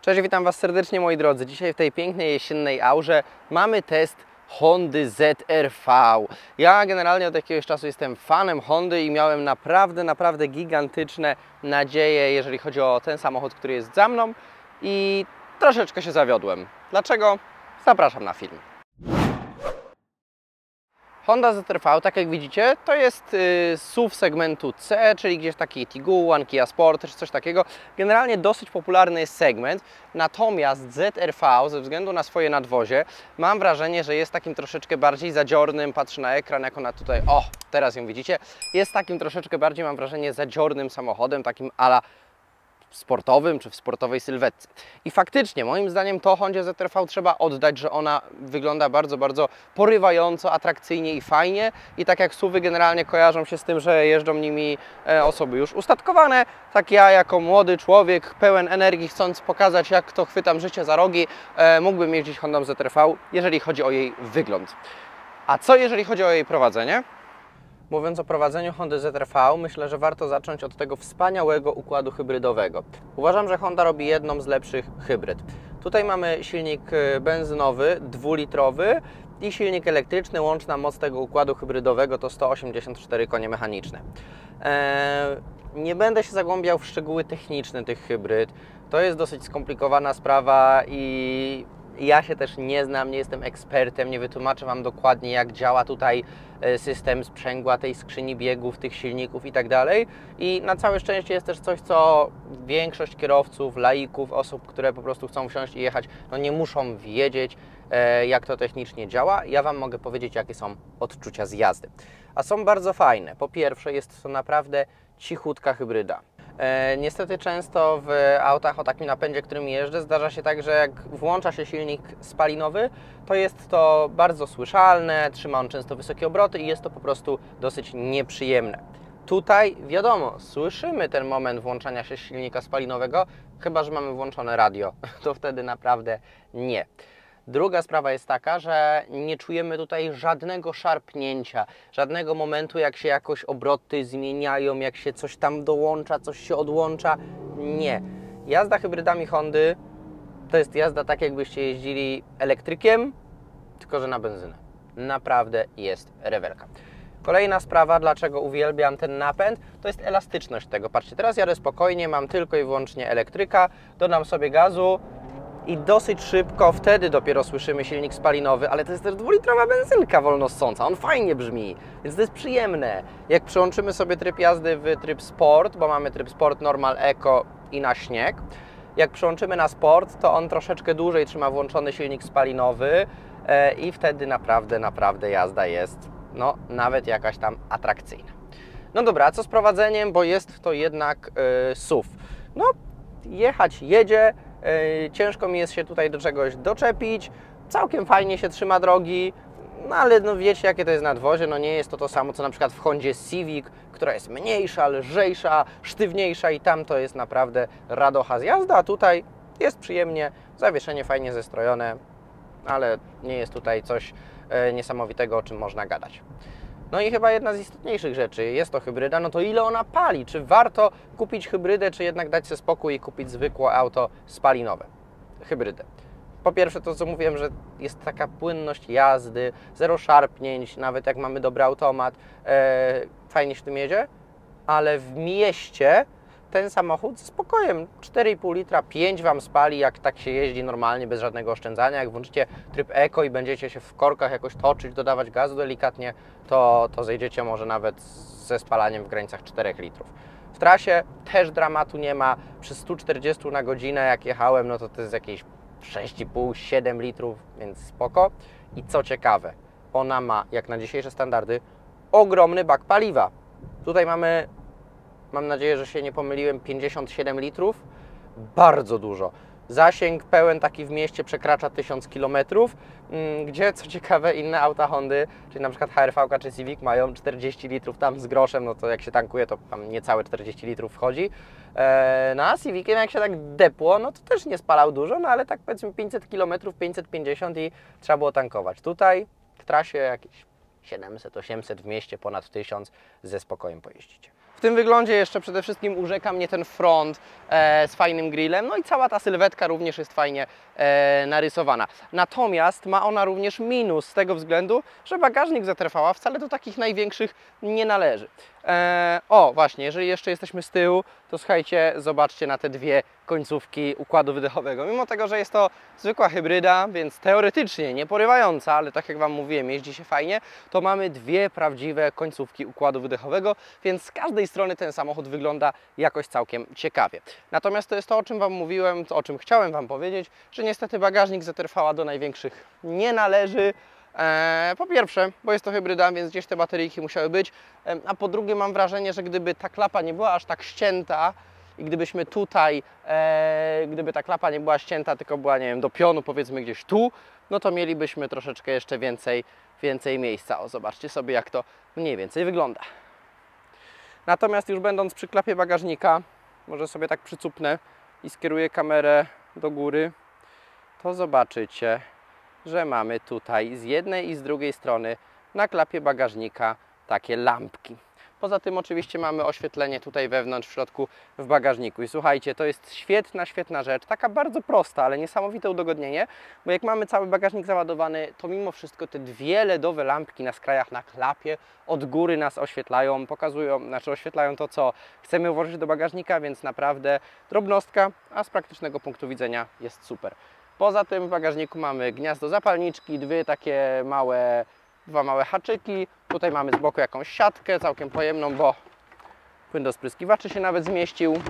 Cześć, witam Was serdecznie moi drodzy. Dzisiaj w tej pięknej jesiennej aurze mamy test Hondy ZR-V. Ja generalnie od jakiegoś czasu jestem fanem Hondy i miałem naprawdę gigantyczne nadzieje, jeżeli chodzi o ten samochód, który jest za mną, i troszeczkę się zawiodłem. Dlaczego? Zapraszam na film. Honda ZR-V, tak jak widzicie, to jest SUV segmentu C, czyli gdzieś taki Tiguan, Kia Sport czy coś takiego. Generalnie dosyć popularny jest segment, natomiast ZR-V ze względu na swoje nadwozie mam wrażenie, że jest takim troszeczkę bardziej zadziornym. Patrzę na ekran, jak ona tutaj, o, teraz ją widzicie, jest takim troszeczkę bardziej, mam wrażenie, zadziornym samochodem, takim ala sportowym czy w sportowej sylwetce. I faktycznie, moim zdaniem, to Hondzie ZR-V trzeba oddać, że ona wygląda bardzo porywająco, atrakcyjnie i fajnie. I tak jak SUV-y generalnie kojarzą się z tym, że jeżdżą nimi osoby już ustatkowane, tak ja jako młody człowiek, pełen energii, chcąc pokazać, jak to chwytam życie za rogi, mógłbym jeździć Hondą ZR-V, jeżeli chodzi o jej wygląd. A co jeżeli chodzi o jej prowadzenie? Mówiąc o prowadzeniu Hondy ZR-V, myślę, że warto zacząć od tego wspaniałego układu hybrydowego. Uważam, że Honda robi jedną z lepszych hybryd. Tutaj mamy silnik benzynowy, 2-litrowy i silnik elektryczny. Łączna moc tego układu hybrydowego to 184 konie mechaniczne. Nie będę się zagłębiał w szczegóły techniczne tych hybryd. To jest dosyć skomplikowana sprawa i ja się też nie znam, nie jestem ekspertem, nie wytłumaczę Wam dokładnie, jak działa tutaj system sprzęgła tej skrzyni biegów, tych silników i tak dalej. I na całe szczęście jest też coś, co większość kierowców, laików, osób, które po prostu chcą wsiąść i jechać, no nie muszą wiedzieć, jak to technicznie działa. Ja Wam mogę powiedzieć, jakie są odczucia z jazdy. A są bardzo fajne. Po pierwsze, jest to naprawdę cichutka hybryda. Niestety często w autach o takim napędzie, którym jeżdżę, zdarza się tak, że jak włącza się silnik spalinowy, to jest to bardzo słyszalne, trzyma on często wysokie obroty i jest to po prostu dosyć nieprzyjemne. Tutaj wiadomo, słyszymy ten moment włączania się silnika spalinowego, chyba że mamy włączone radio, to wtedy naprawdę nie. Druga sprawa jest taka, że nie czujemy tutaj żadnego szarpnięcia, żadnego momentu, jak się jakoś obroty zmieniają, jak się coś tam dołącza, coś się odłącza. Nie. Jazda hybrydami Hondy to jest jazda tak, jakbyście jeździli elektrykiem, tylko że na benzynę. Naprawdę jest rewelka. Kolejna sprawa, dlaczego uwielbiam ten napęd, to jest elastyczność tego. Patrzcie, teraz jadę spokojnie, mam tylko i wyłącznie elektryka, dodam sobie gazu i dosyć szybko, wtedy dopiero słyszymy silnik spalinowy, ale to jest też 2-litrowa benzynka wolnossąca, on fajnie brzmi, więc to jest przyjemne. Jak przełączymy sobie tryb jazdy w tryb Sport, bo mamy tryb Sport, Normal, Eco i na śnieg, jak przełączymy na Sport, to on troszeczkę dłużej trzyma włączony silnik spalinowy i wtedy naprawdę jazda jest, no, nawet jakaś tam atrakcyjna. No dobra, a co z prowadzeniem, bo jest to jednak SUV. No, jechać jedzie, ciężko mi jest się tutaj do czegoś doczepić, całkiem fajnie się trzyma drogi, no ale no wiecie, jakie to jest nadwozie, no nie jest to samo co na przykład w Hondzie Civic, która jest mniejsza, lżejsza, sztywniejsza i tam to jest naprawdę radocha z jazdy, a tutaj jest przyjemnie, zawieszenie fajnie zestrojone, ale nie jest tutaj coś niesamowitego, o czym można gadać. No i chyba jedna z istotniejszych rzeczy, jest to hybryda, no to ile ona pali? Czy warto kupić hybrydę, czy jednak dać sobie spokój i kupić zwykłe auto spalinowe? Hybrydę. Po pierwsze to, co mówiłem, że jest taka płynność jazdy, zero szarpnięć, nawet jak mamy dobry automat, fajnie się tym jedzie, ale w mieście ten samochód z spokojem 4,5 litra, 5 Wam spali, jak tak się jeździ normalnie, bez żadnego oszczędzania. Jak włączycie tryb Eco i będziecie się w korkach jakoś toczyć, dodawać gazu delikatnie, to zejdziecie może nawet ze spalaniem w granicach 4 litrów. W trasie też dramatu nie ma. Przy 140 na godzinę jak jechałem, no to jest jakieś 6,5-7 litrów, więc spoko. I co ciekawe, ona ma, jak na dzisiejsze standardy, ogromny bak paliwa. Tutaj mamy, mam nadzieję, że się nie pomyliłem, 57 litrów, bardzo dużo. Zasięg pełen taki w mieście przekracza 1000 km, gdzie co ciekawe inne auta Hondy, czyli na przykład HR-V czy Civic mają 40 litrów tam z groszem, no to jak się tankuje, to tam niecałe 40 litrów wchodzi. No a Civiciem jak się tak depło, no to też nie spalał dużo, no ale tak powiedzmy 500 km, 550 i trzeba było tankować. Tutaj w trasie jakieś 700, 800, w mieście ponad 1000 ze spokojem pojeździcie. W tym wyglądzie jeszcze przede wszystkim urzeka mnie ten front z fajnym grillem, no i cała ta sylwetka również jest fajnie narysowana. Natomiast ma ona również minus z tego względu, że bagażnik ZR-V wcale do takich największych nie należy. O, właśnie, jeżeli jeszcze jesteśmy z tyłu, to słuchajcie, zobaczcie na te dwie końcówki układu wydechowego. Mimo tego, że jest to zwykła hybryda, więc teoretycznie nie porywająca, ale tak jak Wam mówiłem, jeździ się fajnie, to mamy dwie prawdziwe końcówki układu wydechowego, więc z każdej strony ten samochód wygląda jakoś całkiem ciekawie. Natomiast to jest to, o czym Wam mówiłem, o czym chciałem Wam powiedzieć, że niestety bagażnik ZR-V do największych nie należy. Po pierwsze, bo jest to hybryda, więc gdzieś te bateryjki musiały być, a po drugie mam wrażenie, że gdyby ta klapa nie była aż tak ścięta i gdybyśmy tutaj, gdyby ta klapa nie była ścięta, tylko była, nie wiem, do pionu, powiedzmy gdzieś tu, no to mielibyśmy troszeczkę jeszcze więcej miejsca. O, zobaczcie sobie, jak to mniej więcej wygląda. Natomiast już będąc przy klapie bagażnika, może sobie tak przycupnę i skieruję kamerę do góry, to zobaczycie, że mamy tutaj z jednej i z drugiej strony na klapie bagażnika takie lampki. Poza tym oczywiście mamy oświetlenie tutaj wewnątrz, w środku, w bagażniku. I słuchajcie, to jest świetna rzecz, taka bardzo prosta, ale niesamowite udogodnienie, bo jak mamy cały bagażnik załadowany, to mimo wszystko te dwie LEDowe lampki na skrajach, na klapie od góry nas oświetlają, pokazują, znaczy oświetlają to, co chcemy włożyć do bagażnika, więc naprawdę drobnostka, a z praktycznego punktu widzenia jest super. Poza tym w bagażniku mamy gniazdo zapalniczki, dwa małe haczyki. Tutaj mamy z boku jakąś siatkę, całkiem pojemną, bo płyn do spryskiwaczy się nawet zmieścił.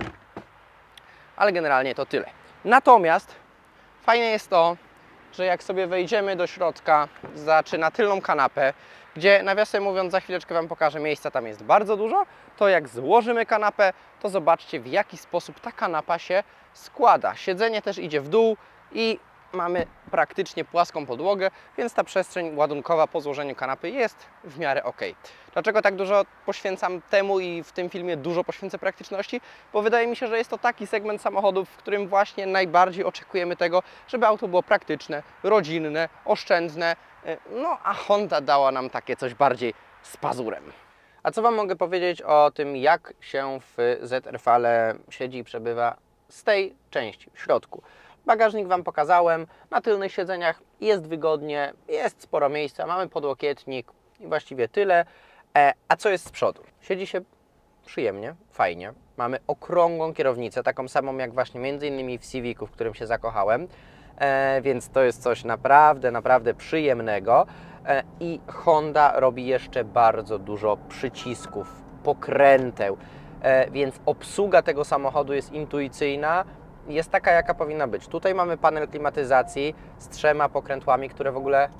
Ale generalnie to tyle. Natomiast fajne jest to, że jak sobie wejdziemy do środka, czy na tylną kanapę, gdzie nawiasem mówiąc za chwileczkę Wam pokażę, miejsca tam jest bardzo dużo, to jak złożymy kanapę, to zobaczcie, w jaki sposób ta kanapa się składa. Siedzenie też idzie w dół i mamy praktycznie płaską podłogę, więc ta przestrzeń ładunkowa po złożeniu kanapy jest w miarę ok. Dlaczego tak dużo poświęcam temu i w tym filmie dużo poświęcę praktyczności? Bo wydaje mi się, że jest to taki segment samochodów, w którym właśnie najbardziej oczekujemy tego, żeby auto było praktyczne, rodzinne, oszczędne, no a Honda dała nam takie coś bardziej z pazurem. A co Wam mogę powiedzieć o tym, jak się w ZR-V siedzi i przebywa z tej części, w środku? Bagażnik Wam pokazałem, na tylnych siedzeniach jest wygodnie, jest sporo miejsca, mamy podłokietnik i właściwie tyle. A co jest z przodu? Siedzi się przyjemnie, fajnie. Mamy okrągłą kierownicę, taką samą jak właśnie między innymi w Civicu, w którym się zakochałem, więc to jest coś naprawdę przyjemnego. I Honda robi jeszcze bardzo dużo przycisków, pokręteł, więc obsługa tego samochodu jest intuicyjna. Jest taka, jaka powinna być. Tutaj mamy panel klimatyzacji z 3 pokrętłami, które w ogóle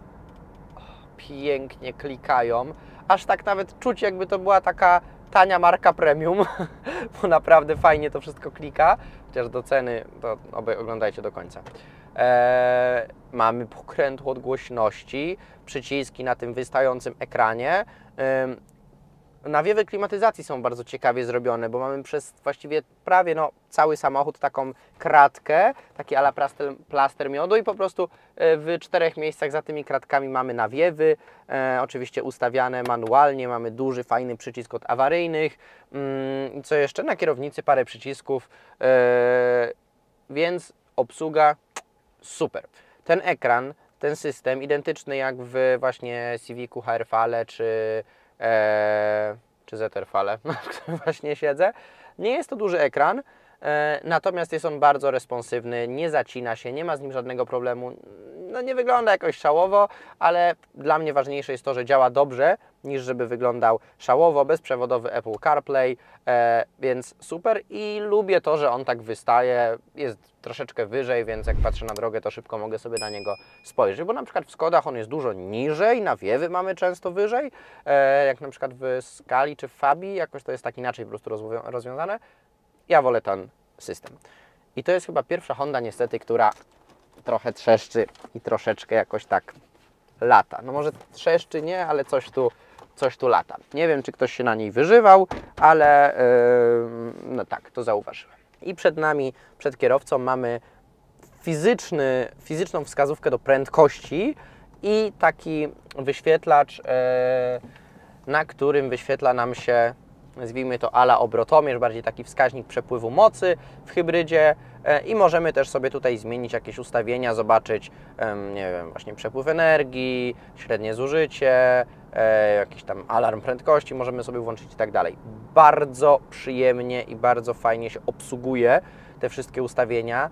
pięknie klikają. Aż tak nawet czuć, jakby to była taka tania marka premium, bo naprawdę fajnie to wszystko klika. Chociaż do ceny to oglądajcie do końca. Mamy pokrętło od głośności, przyciski na tym wystającym ekranie. Nawiewy klimatyzacji są bardzo ciekawie zrobione, bo mamy przez właściwie prawie cały samochód taką kratkę, taki a la plaster miodu i po prostu w 4 miejscach za tymi kratkami mamy nawiewy, oczywiście ustawiane manualnie, mamy duży, fajny przycisk od awaryjnych, co jeszcze? Na kierownicy parę przycisków, więc obsługa super. Ten ekran, ten system, identyczny jak w właśnie Civicu HR-V czy ZR-V, na którym właśnie siedzę. Nie jest to duży ekran, natomiast jest on bardzo responsywny, nie zacina się, nie ma z nim żadnego problemu. No nie wygląda jakoś szałowo, ale dla mnie ważniejsze jest to, że działa dobrze, niż żeby wyglądał szałowo, bezprzewodowy Apple CarPlay, więc super i lubię to, że on tak wystaje, jest troszeczkę wyżej, więc jak patrzę na drogę, to szybko mogę sobie na niego spojrzeć, bo na przykład w Skodach on jest dużo niżej, nawiewy mamy często wyżej, jak na przykład w Scali czy w Fabii, jakoś to jest tak inaczej po prostu rozwiązane. Ja wolę ten system. I to jest chyba pierwsza Honda niestety, która trochę trzeszczy i troszeczkę jakoś tak lata. No może trzeszczy nie, ale coś tu lata. Nie wiem, czy ktoś się na niej wyżywał, ale no tak, to zauważyłem. I przed nami, przed kierowcą mamy fizyczną wskazówkę do prędkości i taki wyświetlacz, na którym wyświetla nam się nazwijmy to ala obrotomierz, bardziej taki wskaźnik przepływu mocy w hybrydzie i możemy też sobie tutaj zmienić jakieś ustawienia, zobaczyć, nie wiem, właśnie przepływ energii, średnie zużycie, jakiś tam alarm prędkości możemy sobie włączyć i tak dalej. Bardzo przyjemnie i bardzo fajnie się obsługuje te wszystkie ustawienia.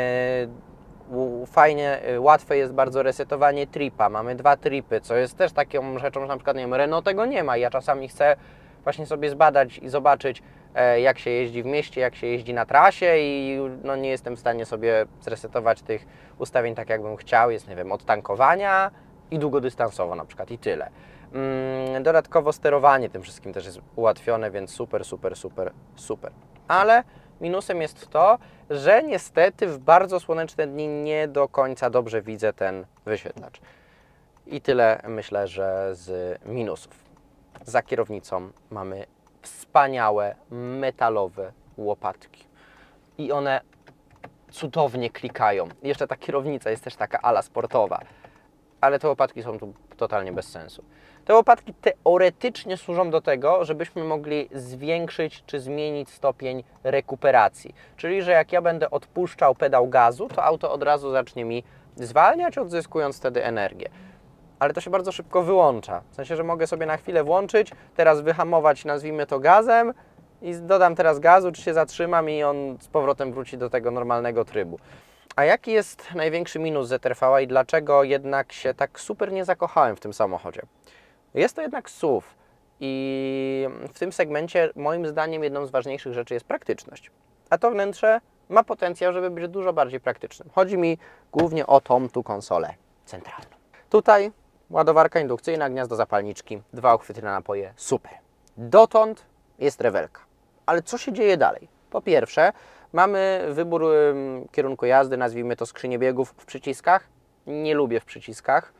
Fajnie, łatwe jest bardzo resetowanie tripa, mamy 2 tripy, co jest też taką rzeczą, że na przykład, nie wiem, Renault tego nie ma. Ja czasami chcę właśnie sobie zbadać i zobaczyć, jak się jeździ w mieście, jak się jeździ na trasie i no, nie jestem w stanie sobie zresetować tych ustawień tak, jakbym chciał. Jest, nie wiem, od tankowania i długodystansowo na przykład i tyle. Dodatkowo sterowanie tym wszystkim też jest ułatwione, więc super, super, super, super. Ale minusem jest to, że niestety w bardzo słoneczne dni nie do końca dobrze widzę ten wyświetlacz. I tyle myślę, że z minusów. Za kierownicą mamy wspaniałe metalowe łopatki. I one cudownie klikają. I jeszcze ta kierownica jest też taka ala sportowa. Ale te łopatki są tu totalnie bez sensu. Te łopatki teoretycznie służą do tego, żebyśmy mogli zwiększyć czy zmienić stopień rekuperacji. Czyli, że jak ja będę odpuszczał pedał gazu, to auto od razu zacznie mi zwalniać, odzyskując wtedy energię. Ale to się bardzo szybko wyłącza. W sensie, że mogę sobie na chwilę włączyć, teraz wyhamować, nazwijmy to gazem i dodam teraz gazu, czy się zatrzymam i on z powrotem wróci do tego normalnego trybu. A jaki jest największy minus ZR-V i dlaczego jednak się tak super nie zakochałem w tym samochodzie? Jest to jednak SUV i w tym segmencie moim zdaniem jedną z ważniejszych rzeczy jest praktyczność. A to wnętrze ma potencjał, żeby być dużo bardziej praktycznym. Chodzi mi głównie o tą tu konsolę centralną. Tutaj ładowarka indukcyjna, gniazdo zapalniczki, 2 uchwyty na napoje, super. Dotąd jest rewelka. Ale co się dzieje dalej? Po pierwsze, mamy wybór kierunku jazdy, nazwijmy to skrzynię biegów w przyciskach. Nie lubię w przyciskach.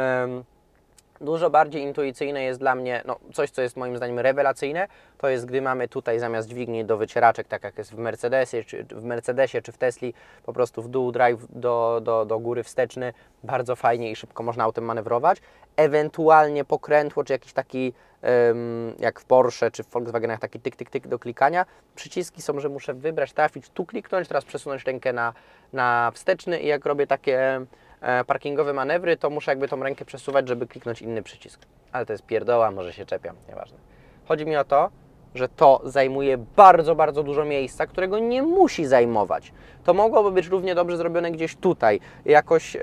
Dużo bardziej intuicyjne jest dla mnie, no coś, co jest moim zdaniem rewelacyjne, to jest, gdy mamy tutaj zamiast dźwigni do wycieraczek, tak jak jest w Mercedesie czy w Tesli, po prostu w dół drive do góry wsteczny, bardzo fajnie i szybko można autem manewrować. Ewentualnie pokrętło, czy jakiś taki, jak w Porsche czy w Volkswagenach, taki tyk, tyk, tyk do klikania. Przyciski są, że muszę wybrać, trafić, tu kliknąć, teraz przesunąć rękę na wsteczny i jak robię takie parkingowe manewry, to muszę jakby tą rękę przesuwać, żeby kliknąć inny przycisk. Ale to jest pierdoła, może się czepiam, nieważne. Chodzi mi o to, że to zajmuje bardzo, bardzo dużo miejsca, którego nie musi zajmować. To mogłoby być równie dobrze zrobione gdzieś tutaj, jakoś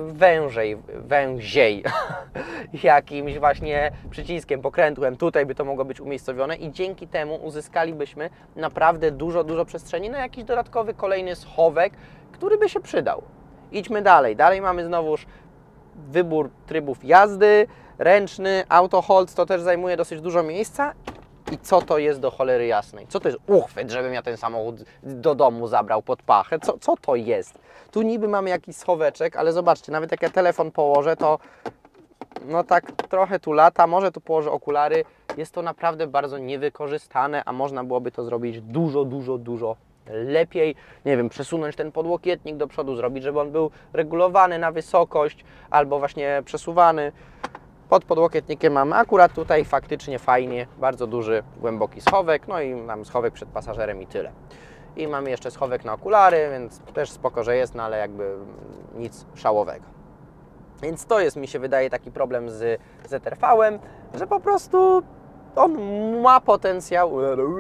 węziej, jakimś właśnie przyciskiem, pokrętłem, tutaj by to mogło być umiejscowione i dzięki temu uzyskalibyśmy naprawdę dużo, dużo przestrzeni na jakiś dodatkowy, kolejny schowek, który by się przydał. Idźmy dalej. Dalej mamy znowuż wybór trybów jazdy, ręczny, auto hold, to też zajmuje dosyć dużo miejsca. I co to jest do cholery jasnej? Co to jest uchwyt, żebym ja ten samochód do domu zabrał pod pachę? Co to jest? Tu niby mamy jakiś schoweczek, ale zobaczcie, nawet jak ja telefon położę, to no tak trochę tu lata, może tu położę okulary. Jest to naprawdę bardzo niewykorzystane, a można byłoby to zrobić dużo, dużo, dużo lepiej, nie wiem, przesunąć ten podłokietnik do przodu, zrobić, żeby on był regulowany na wysokość albo właśnie przesuwany. Pod podłokietnikiem mamy akurat tutaj faktycznie fajnie, bardzo duży, głęboki schowek, no i mam schowek przed pasażerem i tyle. I mamy jeszcze schowek na okulary, więc też spoko, że jest, no ale jakby nic szałowego. Więc to jest, mi się wydaje, taki problem z ZR-V-em, że po prostu on ma potencjał,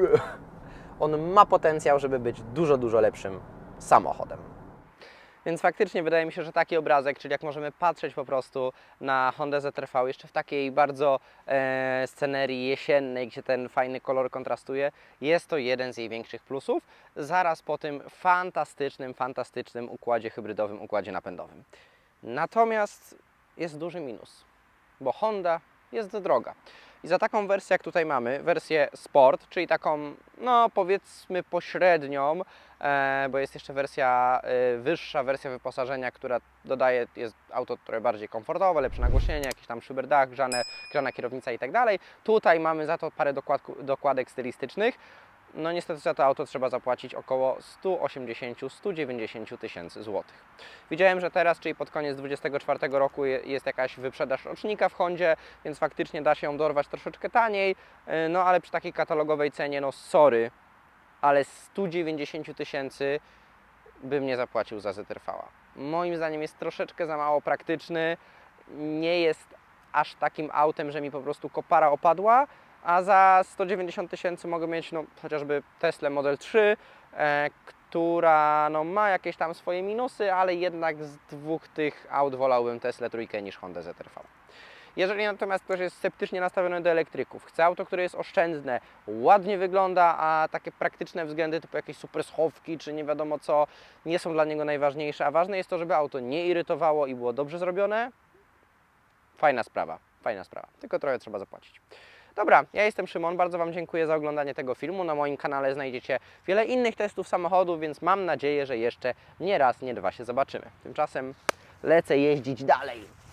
żeby być dużo, dużo lepszym samochodem. Więc faktycznie wydaje mi się, że taki obrazek, czyli jak możemy patrzeć po prostu na Hondę ZR-V jeszcze w takiej bardzo scenerii jesiennej, gdzie ten fajny kolor kontrastuje, jest to jeden z jej większych plusów, zaraz po tym fantastycznym układzie hybrydowym, układzie napędowym. Natomiast jest duży minus, bo Honda jest droga. I za taką wersję, jak tutaj mamy, wersję Sport, czyli taką, no powiedzmy pośrednią, bo jest jeszcze wersja wyższa, wersja wyposażenia, która dodaje, jest auto, które bardziej komfortowe, lepsze nagłośnienie, jakiś tam szyberdach, grzana kierownica i tak dalej. Tutaj mamy za to parę dokładek stylistycznych. no niestety za to auto trzeba zapłacić około 180–190 tysięcy złotych. Widziałem, że teraz, czyli pod koniec 2024 roku jest jakaś wyprzedaż rocznika w Hondzie, więc faktycznie da się ją dorwać troszeczkę taniej, no ale przy takiej katalogowej cenie, no sorry, ale 190 tysięcy bym nie zapłacił za ZR-V. Moim zdaniem jest troszeczkę za mało praktyczny, nie jest aż takim autem, że mi po prostu kopara opadła, a za 190 tysięcy mogę mieć no, chociażby Tesla Model 3, która no, ma jakieś tam swoje minusy, ale jednak z dwóch tych aut wolałbym Teslę trójkę niż Hondę ZR-V. Jeżeli natomiast ktoś jest sceptycznie nastawiony do elektryków, chce auto, które jest oszczędne, ładnie wygląda, a takie praktyczne względy typu jakieś super schowki czy nie wiadomo co nie są dla niego najważniejsze, a ważne jest to, żeby auto nie irytowało i było dobrze zrobione, fajna sprawa, tylko trochę trzeba zapłacić. Dobra, ja jestem Szymon, bardzo Wam dziękuję za oglądanie tego filmu. Na moim kanale znajdziecie wiele innych testów samochodów, więc mam nadzieję, że jeszcze nie raz, nie dwa się zobaczymy. Tymczasem lecę jeździć dalej.